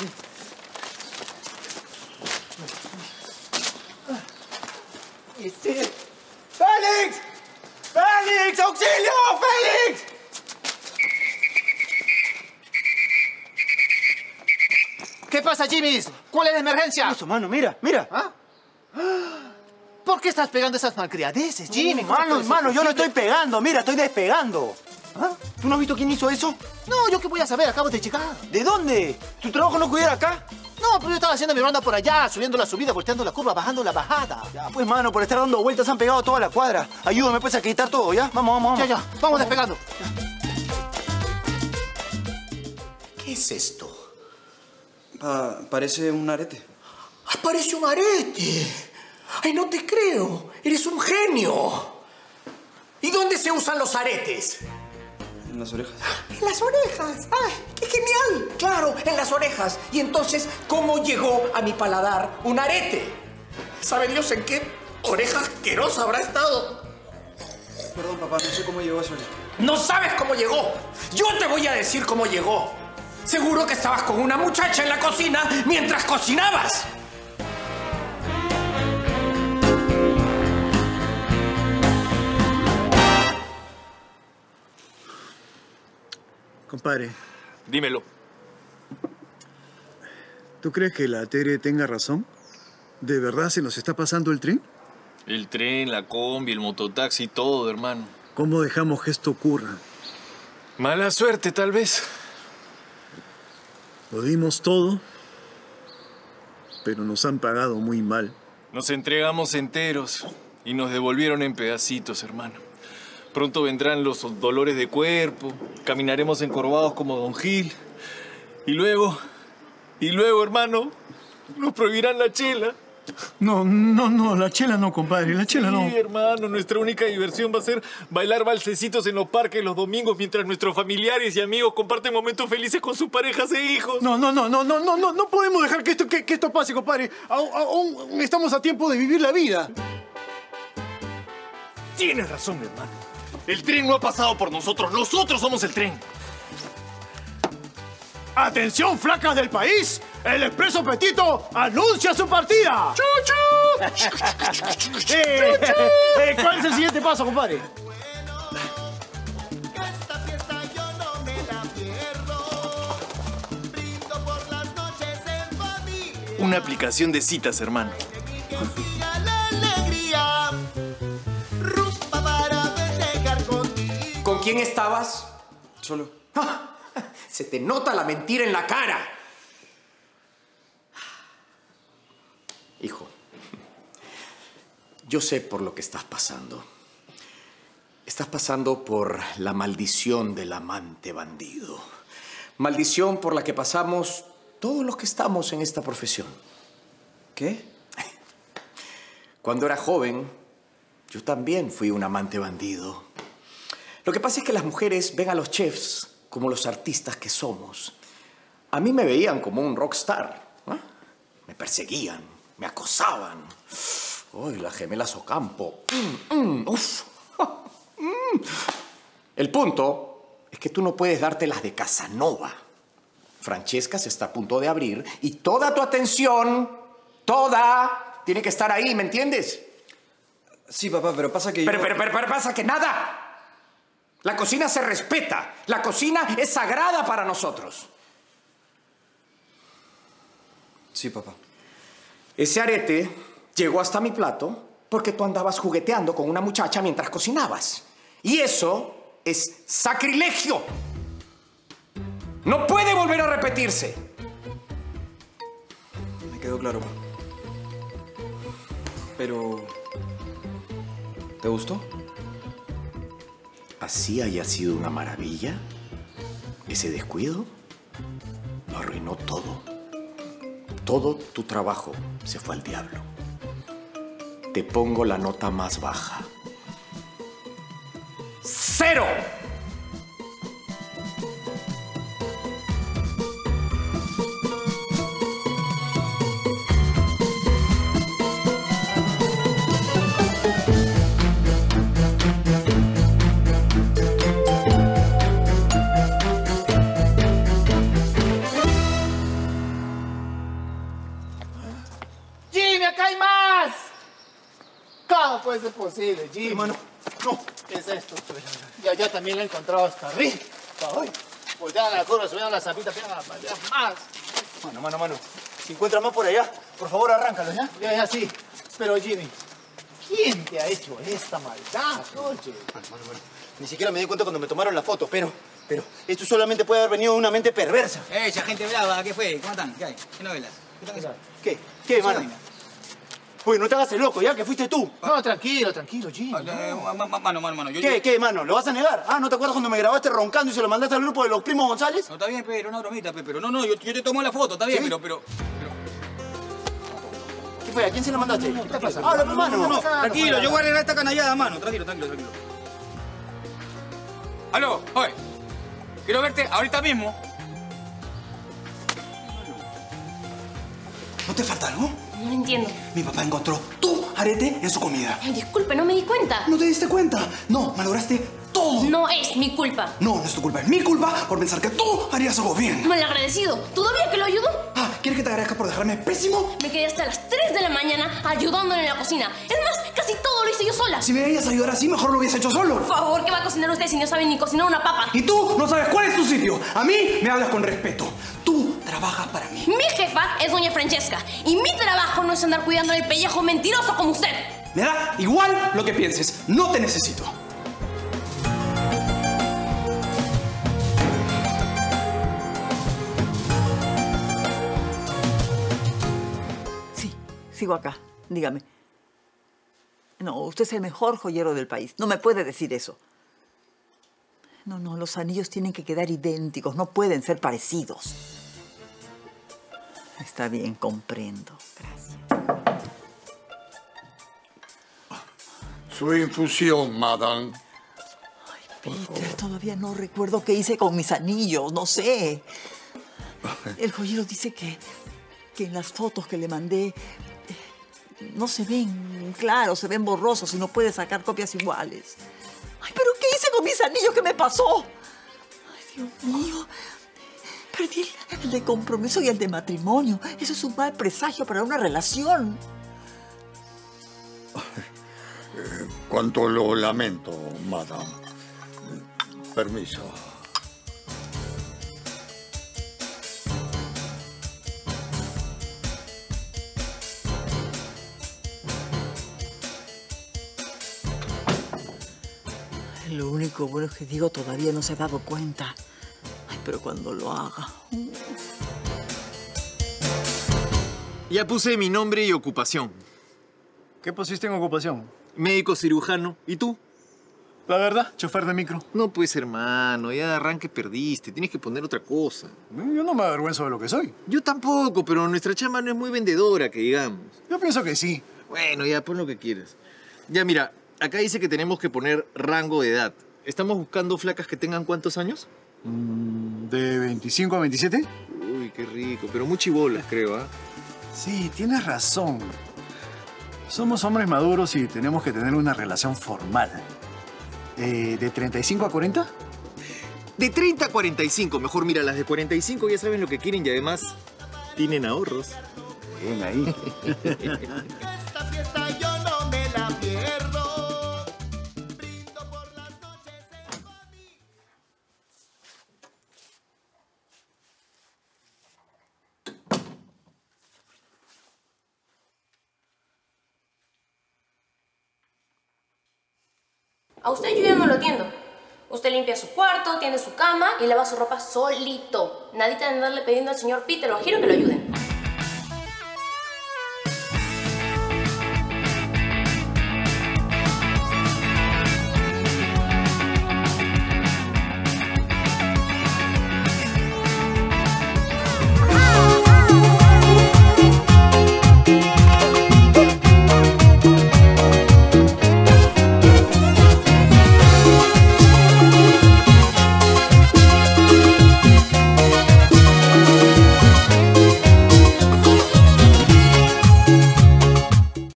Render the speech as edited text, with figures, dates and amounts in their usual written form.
¡Félix! ¡Félix! ¡Auxilio! ¡Félix! ¿Qué pasa, Jimmy? ¿Cuál es la emergencia? Eso, mano, mira, mira. ¿Ah? ¿Por qué estás pegando esas malcriadeces, Jimmy? Mano, yo no estoy pegando. Mira, estoy despegando. ¿Ah? ¿Tú no has visto quién hizo eso? No, ¿yo qué voy a saber? Acabo de llegar. ¿De dónde? ¿Tu trabajo no cuidar acá? No, pero yo estaba haciendo mi ronda por allá, subiendo la subida, volteando la curva, bajando la bajada. Ya, pues, mano, por estar dando vueltas han pegado toda la cuadra. Ayúdame, pues, a quitar todo, ¿ya? Vamos. Ya, vamos despegando. ¿Qué es esto? Parece un arete. ¡Parece un arete! ¡Ay, no te creo! ¡Eres un genio! ¿Y dónde se usan los aretes? En las orejas. ¡En las orejas! ¡Ay, qué genial! Claro, en las orejas. Y entonces, ¿cómo llegó a mi paladar un arete? ¿Sabe Dios en qué oreja asquerosa habrá estado? Perdón, papá, no sé cómo llegó eso. ¡No sabes cómo llegó! ¡Yo te voy a decir cómo llegó! Seguro que estabas con una muchacha en la cocina mientras cocinabas. Compadre. Dímelo. ¿Tú crees que la Tere tenga razón? ¿De verdad se nos está pasando el tren? El tren, la combi, el mototaxi, todo, hermano. ¿Cómo dejamos que esto ocurra? Mala suerte, tal vez. Lo dimos todo, pero nos han pagado muy mal. Nos entregamos enteros y nos devolvieron en pedacitos, hermano. Pronto vendrán los dolores de cuerpo, caminaremos encorvados como Don Gil. Y luego, hermano, nos prohibirán la chela. No, la chela no, compadre, la chela no. Sí, hermano, nuestra única diversión va a ser bailar valsecitos en los parques los domingos mientras nuestros familiares y amigos comparten momentos felices con sus parejas e hijos. No podemos dejar que esto pase, compadre. Aún estamos a tiempo de vivir la vida. Tienes razón, hermano. El tren no ha pasado por nosotros. Nosotros somos el tren. ¡Atención, flacas del país! ¡El Expreso Petito anuncia su partida! ¡Chuchu! ¿Cuál es el siguiente paso, compadre? Una aplicación de citas, hermano. ¿Con quién estabas? Solo. Se te nota la mentira en la cara. Hijo, yo sé por lo que estás pasando. Estás pasando por la maldición del amante bandido. Maldición por la que pasamos todos los que estamos en esta profesión. ¿Qué? Cuando era joven, yo también fui un amante bandido. Lo que pasa es que las mujeres ven a los chefs como los artistas que somos. A mí me veían como un rockstar, ¿no? Me perseguían, me acosaban. ¡Uy, las gemelas Ocampo! ¡Uf! El punto es que tú no puedes darte las de Casanova. Francesca se está a punto de abrir y toda tu atención, tiene que estar ahí, ¿me entiendes? Sí, papá, pero pasa que Pero pasa que nada. La cocina se respeta. La cocina es sagrada para nosotros. Sí, papá. Ese arete llegó hasta mi plato porque tú andabas jugueteando con una muchacha mientras cocinabas. Y eso es sacrilegio. No puede volver a repetirse. Me quedó claro, papá. Pero... ¿te gustó? Así haya sido una maravilla, ese descuido lo arruinó todo. Todo tu trabajo se fue al diablo. Te pongo la nota más baja. ¡0! No puede ser posible, Jimmy. Hermano, no. ¿Qué es esto? Ya también la he encontrado hasta arriba. Hoy. Voltean la curva, subieron la zapita, pega más. Mano. Si encuentras más por allá, por favor, arráncalo, ¿ya? Ya, sí. Pero, Jimmy, ¿quién te ha hecho esta maldad, oye? Mano. Ni siquiera me di cuenta cuando me tomaron la foto, pero esto solamente puede haber venido de una mente perversa. Esa gente brava, ¿qué fue? ¿Cómo están? ¿Qué hay? ¿Qué novelas? ¿Qué tal eso? ¿Qué, mano? Oye, no te hagas el loco, ¿ya? Que fuiste tú. No, tranquilo, Jimmy. Mano. ¿Qué, mano? ¿Lo vas a negar? Ah, ¿no te acuerdas cuando me grabaste roncando y se lo mandaste al grupo de los primos González? No, está bien, pero una bromita, pero no, yo te tomo la foto, está bien, ¿Sí? pero... ¿Qué fue? ¿A quién se la mandaste? ¿Qué te pasa? Habla, mano. No, tranquilo, yo voy a arreglar esta canallada, mano. Tranquilo. Aló, oye. Quiero verte ahorita mismo. No te falta, ¿no? No lo entiendo. Mi papá encontró tu arete en su comida. Ay, disculpe, no me di cuenta. ¿No te diste cuenta? No, malograste todo. No es mi culpa. No es tu culpa, es mi culpa por pensar que tú harías algo bien. Malagradecido. ¿Todavía que lo ayudo? Ah, ¿quieres que te agradezca por dejarme pésimo? Me quedé hasta las 3 de la mañana ayudándole en la cocina. Es más, casi todo lo hice yo sola. Si me veías ayudar así, mejor lo hubiese hecho solo. Por favor, ¿qué va a cocinar usted si no sabe ni cocinar una papa? Y tú no sabes cuál es tu sitio. A mí me hablas con respeto. Tú trabajas para mí. Mi jefa es doña Francesca y mi trabajo no es andar cuidando el pellejo mentiroso como usted. Me da igual lo que pienses. No te necesito. Sí, sigo acá. Dígame. No, usted es el mejor joyero del país. No me puede decir eso. No, los anillos tienen que quedar idénticos. No pueden ser parecidos. Está bien, comprendo. Gracias. Su infusión, madame. Peter, todavía no recuerdo qué hice con mis anillos. No sé. El joyero dice que en las fotos que le mandé no se ven claros, se ven borrosos y no puede sacar copias iguales. Ay, ¿pero qué hice con mis anillos? ¿Qué me pasó? Ay, Dios mío. Perdí el de compromiso y el de matrimonio. Eso es un mal presagio para una relación. Cuánto lo lamento, madame. Permiso. Lo único bueno es que Diego todavía no se ha dado cuenta. Ay, pero cuando lo haga... Ya puse mi nombre y ocupación. ¿Qué pusiste en ocupación? Médico cirujano. ¿Y tú? La verdad, chofer de micro. No, pues, hermano, ya de arranque perdiste. Tienes que poner otra cosa. Yo no me avergüenzo de lo que soy. Yo tampoco, pero nuestra chamba no es muy vendedora, que digamos. Yo pienso que sí. Bueno, ya, pon lo que quieras. Ya, mira, acá dice que tenemos que poner rango de edad. ¿Estamos buscando flacas que tengan cuántos años? ¿De 25 a 27? Uy, qué rico, pero muy chibolas, creo, ¿ah? Sí, tienes razón. Somos hombres maduros y tenemos que tener una relación formal. ¿De 35 a 40? De 30 a 45. Mejor, mira, las de 45 ya saben lo que quieren y además tienen ahorros. Bien ahí. Esta fiesta yo no me la pierdo. Brindo por las noches en Boni. A usted yo ya no lo atiendo. Usted limpia su cuarto, tiende su cama y lava su ropa solito. Nadita de andarle pidiendo al señor Peter o a Giro que lo ayuden.